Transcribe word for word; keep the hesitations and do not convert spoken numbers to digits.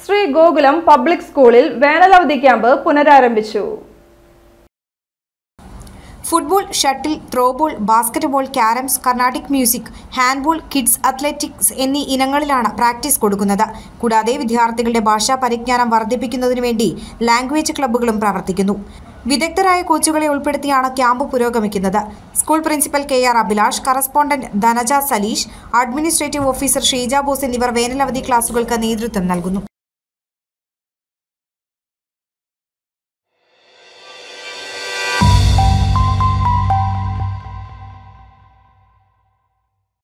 Shri Gokulam public സ്കൂളിൽ വേനലവധി camp പുനരാരംഭിച്ചു. Football, shuttle, throwball, basketball, carroms, Carnatic music, handball, kids athletics എന്നീ ഇനങ്ങളിലാണ് പ്രാക്ടീസ് കൊടുക്കുന്നത്. കൂടാതെ വിദ്യാർത്ഥികളുടെ ഭാഷാ പരിജ്ഞാനം വർദ്ധിപ്പിക്കുന്നതിനു വേണ്ടി ലാംഗ്വേജ് ക്ലബ്ബുകളും പ്രവർത്തിക്കുന്നു. വിദഗ്ധരായ കോച്ചുകളെ ഉൾപ്പെടുത്തിയാണ് ക്യാമ്പ് പുരോഗമിക്കുന്നത്. School principal K R Abhilash, correspondent Dhanaja Saleesh, administrative officer Sheeja Bose എന്നിവർ വേനലവധി ക്ലാസുകൾക്ക് നേതൃത്വം നൽകുന്നു.